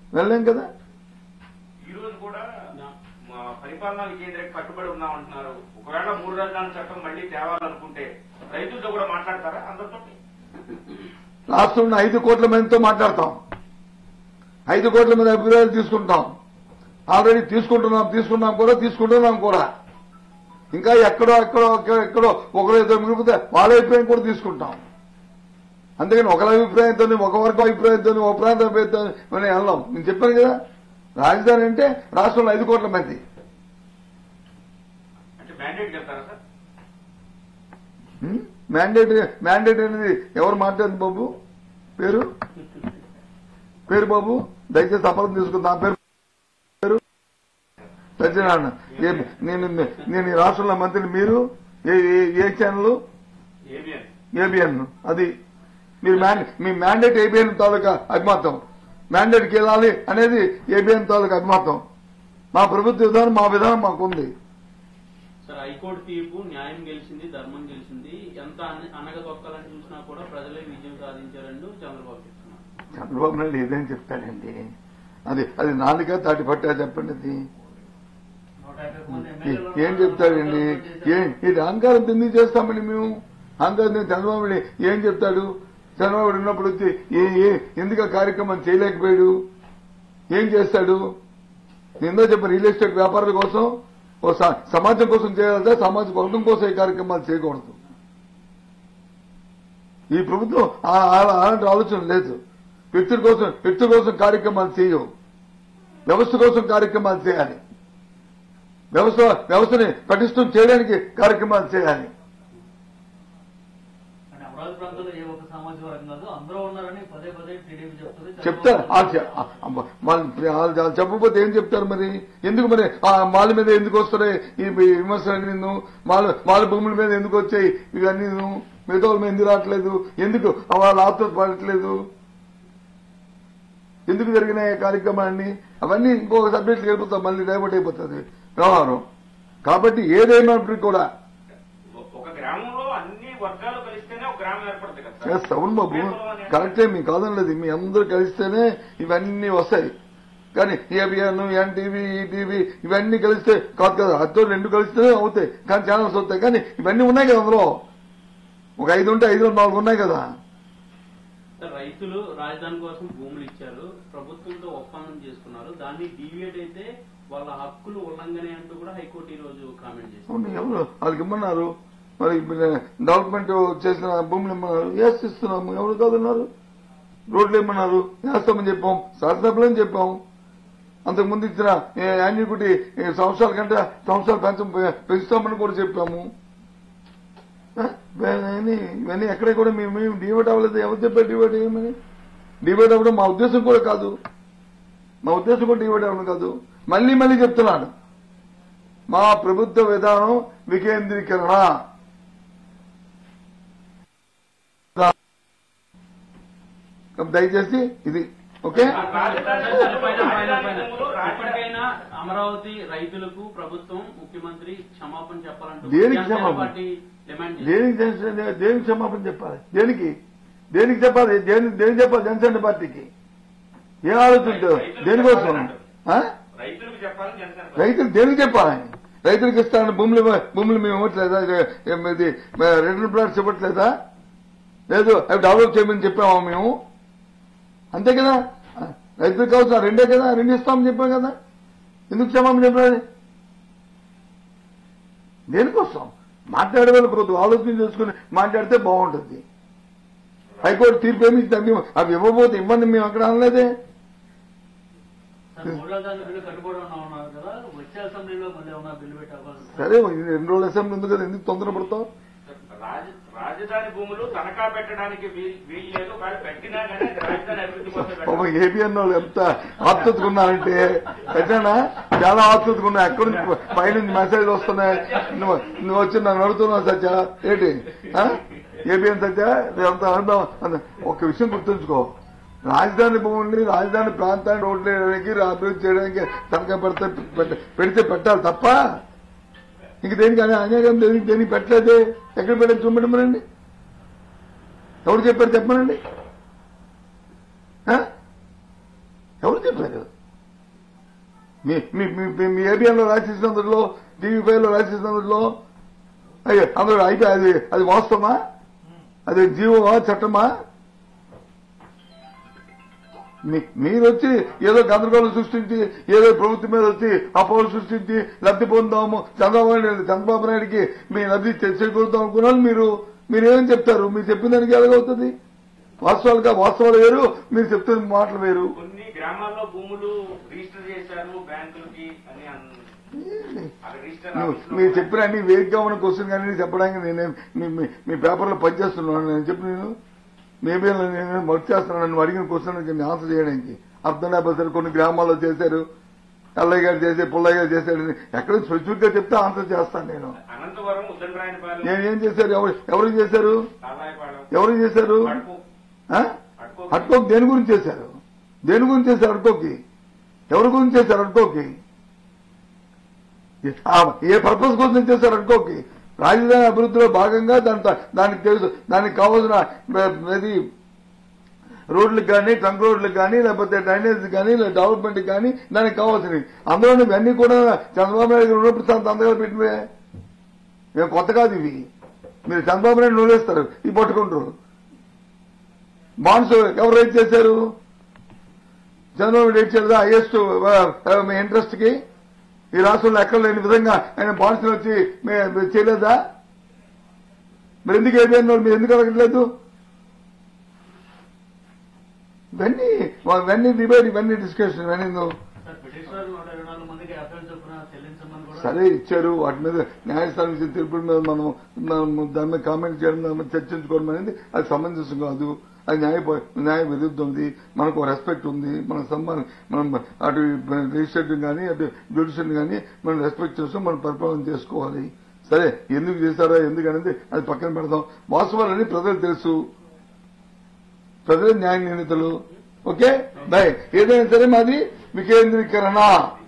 వెళ్ళలేం కదా. ఈ రోజు కూడా పరిపాలనా వికేంద్రం కట్టుబడి ఉన్నామంటున్నారు. ఒకవేళ 3 రాజధానుల చట్టం మళ్లీ తేవాలనుకుంటే రైతులతో కూడా మాట్లాడతారా? అందరితో రాష్ట్రంలో 5 కోట్ల మందితో మాట్లాడతాం. 5 కోట్ల మంది అభిప్రాయాలు తీసుకుంటాం. ఆల్రెడీ తీసుకుంటున్నాం కూడా. ఇంకా ఎక్కడో ఒకరు ఇద్దరు మిగిలిపోతే వాళ్ళ అభిప్రాయం కూడా తీసుకుంటాం. అందుకని ఒకరి అభిప్రాయంతో, ఒక వర్గం అభిప్రాయంతో, ఒక ప్రాంత అభిప్రాయంతో మనం వెళ్ళాం. నేను చెప్పాను కదా, రాజధాని అంటే రాష్ట్రంలో 5 కోట్ల మంది. మ్యాండేట్ అనేది ఎవరు మాట్లాడింది బాబు? పేరు బాబు దయచేసి అపరం తీసుకుంది. నా పేరు సత్యనారాయణ. నేను ఈ రాష్ట్రంలో మంత్రిని. మీరు ఏ ఛానల్? ఏబిఎన్. అది మీ మ్యాండేట్ ఏబిఎన్ తాలూకా అభిమతం. మ్యాండేట్కి వెళ్ళాలి అనేది ఏబిఎన్ తాలూకా అభిమతం. మా ప్రభుత్వ విధానం, మా విధానం మాకుంది. సార్, హైకోర్టు తీర్పు న్యాయం గెలిచింది, ధర్మం గెలిచింది. ఎంత అనగదొక్కాలని చూసినా కూడా ప్రజలే విజయం సాధించారంటూ చంద్రబాబు చెప్తున్నారు. చంద్రబాబు నాయుడు ఏదైనా చెప్తాడండి. అది నాలుగా తాటి పట్టా చెప్పండి. అది ఏం చెప్తాడండి? ఇది అహంకారం ఎందుకు చేస్తామని మేము అహంకారం. చంద్రబాబు ఏం చెప్తాడు? చంద్రబాబు ఉన్నప్పుడు వచ్చి ఎందుకు ఆ కార్యక్రమం చేయలేకపోయాడు? ఏం చేస్తాడు? నిందో చెప్పిన రియల్ ఎస్టేట్ వ్యాపారుల కోసం, సమాజం కోసం చేయాలంటే సమాజ వర్గం కోసం ఈ కార్యక్రమాలు చేయకూడదు. ఈ ప్రభుత్వం అలాంటి ఆలోచన లేదు. వ్యక్తుల కోసం కార్యక్రమాలు చేయవు. వ్యవస్థ కోసం కార్యక్రమాలు చేయాలి. వ్యవస్థని పటిష్టం చేయడానికి కార్యక్రమాలు చేయాలి. చెప్తారు. చెప్పకపోతే ఏం చెప్తారు మరి? ఎందుకు మరి మాల మీద ఎందుకు వస్తున్నాయి ఈ విమర్శలు? నిన్ను మాల భూముల మీద ఎందుకు వచ్చాయి ఇవన్నీ? మిగతా వాళ్ళ మీద ఎందుకు రావట్లేదు? ఎందుకు వాళ్ళ ఆత్మహత్య పడట్లేదు? ఎందుకు జరిగినాయి కార్యక్రమాన్ని? అవన్నీ ఇంకొక సబ్జెక్ట్ వెళ్ళిపోతాం, మళ్ళీ డైవర్ట్ అయిపోతుంది వ్యవహారం. కాబట్టి ఏదైనప్పటికీ కూడా అవును బాబు, కరెక్టే. మీ కాదనలేదు. మీ అందరూ కలిస్తేనే ఇవన్నీ వస్తాయి. కానీ ఏబిఎన్, ఎన్టీవీ, ఈటీవీ ఇవన్నీ కలిస్తే కాదు కదా. అతో 2 కలిస్తేనే అవుతాయి. కానీ ఛానల్స్ వస్తాయి. కానీ ఇవన్నీ ఉన్నాయి కదా అందులో. ఒక 5 ఉంటే 5 4 ఉన్నాయి కదా. రైతులు రాజధాని కోసం భూములు ఇచ్చారు, ప్రభుత్వంతో ఒప్పందం చేసుకున్నారు. దాన్ని డీవియేట్ అయితే వాళ్ళ హక్కులు ఉల్లంఘనే అంటూ కూడా హైకోర్టు ఈ రోజు కామెంట్ చేసింది. ఎవరు వాళ్ళకి ఇమ్మన్నారు? మరి డెవలప్మెంట్ చేసిన భూములు ఇమ్మన్నారు. ఇస్తున్నాము. ఎవరు కాదన్నారు? రోడ్లు ఇమ్మన్నారు. వేస్తామని చెప్పాం. శాసనసభలో చెప్పాం. అంతకుముందు ఇచ్చిన యాన్యుటీ సంవత్సరాల కంటే సంవత్సరాలు పెంచుతామని కూడా చెప్పాము. ఇవన్నీ ఎక్కడ కూడా మేము డివైడ్ అవ్వలేదు. ఎవరు చెప్పారు డివైడ్ అయ్యమని? డివైడ్ అవ్వడం మా ఉద్దేశం కూడా కాదు. డివైడ్ అవ్వడం కాదు. మళ్లీ చెప్తున్నాను, మా ప్రభుత్వ విధానం వికేంద్రీకరణ. దయచేసి ఇది ఓకే. ఇప్పటికైనా అమరావతి రైతులకు ప్రభుత్వం, ముఖ్యమంత్రి క్షమాపణ చెప్పాలంటూ దేనికి క్షమాపణ చెప్పాలి? దేనికి చెప్పాలి? జనసేన పార్టీకి ఏం ఆలోచన? దేనికోసం? రైతులు దేనికి చెప్పాలి? రైతులకు ఇస్తాను భూములు మేము ఇవ్వట్లేదా? ఇది రెండు ప్లాట్స్ ఇవ్వట్లేదా? లేదు, అవి డెవలప్ చేయమని చెప్పామా మేము? అంతే కదా. రైతులకు కావచ్చు 2 కదా, 2 ఇస్తామని చెప్పాం కదా. ఎందుకు క్షమాపణ చెప్పాలి? దేనికోసం? మాట్లాడే వాళ్ళు ప్రభుత్వం ఆలోచన చేసుకుని మాట్లాడితే బాగుంటుంది. హైకోర్టు తీర్పు ఏమి అవి ఇవ్వబోతే ఇవ్వండి, మేము అక్కడ అనలేదే. సరే, 2 రోజుల అసెంబ్లీ ఉంది కదా, ఎందుకు తొందరపడతావు? రాజధాని భూములు తనఖా పెట్టడానికి వీల్లేదు. పెట్టినా కానీ రాజధాని అభివృద్ధి కోసం ఏబిఎన్ వాళ్ళు ఎంత ఆతృతకున్నారంటే ఎట్లా చాలా ఆతృతకున్నాయి. ఎక్కడి నుంచి పైనుంచి మెసేజ్ వస్తున్నాయి. నువ్వు వచ్చి నన్ను అడుగుతున్నావు సత్య ఏంటి ఏబిఎన్ సత్య ఎంత అనుభవం. ఒక విషయం గుర్తుంచుకో, రాజధాని భూముల్ని రాజధాని ప్రాంతాన్ని రోడ్లు వేయడానికి అభివృద్ధి చేయడానికి తనఖా పెడితే పెట్టాలి తప్ప ఇంక దేనికి అన్యాయం దేనికి పెట్టలేదే. ఎక్కడ పెట్టాలి చూపెట్టమనండి. ఎవరు చెప్పారు చెప్పమనండి. ఎవరు చెప్పారు? మీ ఏబిఎన్ లో రాసేసినందులో, టీవీ5 లో రాసేసినందులో అయ్యో అందరూ అయిపోయి అది వాస్తవమా? అది జీవమా, చట్టమా? మీరు వచ్చి ఏదో గందరగోళం సృష్టించి, ఏదో ప్రభుత్వం మీద వచ్చి అపోహలు సృష్టించి లబ్ధి పొందాము, చంద్రబాబు నాయుడికి మీ లబ్ధి చేకూరుతాం అనుకున్నాను. మీరేమని చెప్తారు? మీరు చెప్పిన దానికి ఎలాగవుతుంది? వాస్తవాలు వేరు, మీరు చెప్తున్న మాటలు వేరు. కొన్ని గ్రామాల్లో భూములు రిజిస్టర్ చేశారు బ్యాంకులకి అని మీరు చెప్పిన అన్ని వేదికగా ఉన్న క్వశ్చన్ కానీ చెప్పడానికి నేనే మీ పేపర్లో పనిచేస్తున్నాను. నేను చెప్పి మేబీ నేను వర్క్ చేస్తున్నాను. నన్ను అడిగిన క్వశ్చన్ ఆన్సర్ చేయడానికి అర్థం లేకపోతే కొన్ని గ్రామాల్లో చేశారు, ఎల్లయ్య గారు చేశారు, పుల్లయ్య గారు చేశారు, ఎక్కడ స్పెసిఫిక్ గా చెప్తే ఆన్సర్ చేస్తాను నేను. నేనేం చేశారు? ఎవరు చేశారు? ఎవరు చేశారు? అడ్కోకి దేని గురించి చేశారు? దేని గురించి చేశారు? అడ్కోకి ఎవరి గురించి చేశారు? అడ్కోకి ఏ పర్పస్ కోసం చేశారు? అడ్కోకి రాజధాని అభివృద్ధిలో భాగంగా దానికి తెలుసు, దానికి కావాల్సిన రోడ్లకు కానీ, ట్రంక్ రోడ్లకు కానీ, లేకపోతే డ్రైనేజ్ కానీ, డెవలప్మెంట్ కానీ దానికి కావాల్సినవి. అందులో ఇవన్నీ కూడా చంద్రబాబు నాయుడు గారు ఉన్నప్పుడు సంతకాలు పెట్టినవే. మేము కొత్త కాదు ఇవి. మీరు చంద్రబాబు నాయుడు నూరేస్తారు, ఇవి పట్టుకుంటారు. బాండ్స్ ఎవరు రైట్ చేశారు? చంద్రబాబు రైట్ చేయలేదా? హైయెస్ట్ ఇంట్రెస్ట్ కి ఈ రాష్ట్రంలో ఎక్కడ లేని విధంగా ఆయన బాండ్స్ వచ్చి చేయలేదా? మీరు ఎందుకు అయిపోయిన మీరు ఎందుకు అడగట్లేదు? ఇవన్నీ డిబేట్, ఇవన్నీ డిస్కషన్, ఇవన్నీ సరే ఇచ్చారు. వాటి మీద న్యాయస్థానం ఇచ్చిన తీర్పుల మీద మనం దాని మీద కామెంట్ చేయడం, దాని మీద చర్చించుకోవడం అనేది అది సమంజసం కాదు. అది న్యాయ విరుద్ధం ఉంది. మనకు రెస్పెక్ట్ ఉంది. మనం అటు లెజిస్లేటివ్ కానీ, అటు జ్యుడిషియల్ కానీ మనం రెస్పెక్ట్ చేస్తాం. మనం పరిపాలన చేసుకోవాలి. సరే ఎందుకు చేశారా ఎందుకనేది అది పక్కన పెడదాం. వాస్తవాలని ప్రజలకు తెలుసు, ప్రజలు న్యాయ నిర్ణీతలు. Okay bye. ఏదైనా సరే మాది వికేంద్రీకరణ.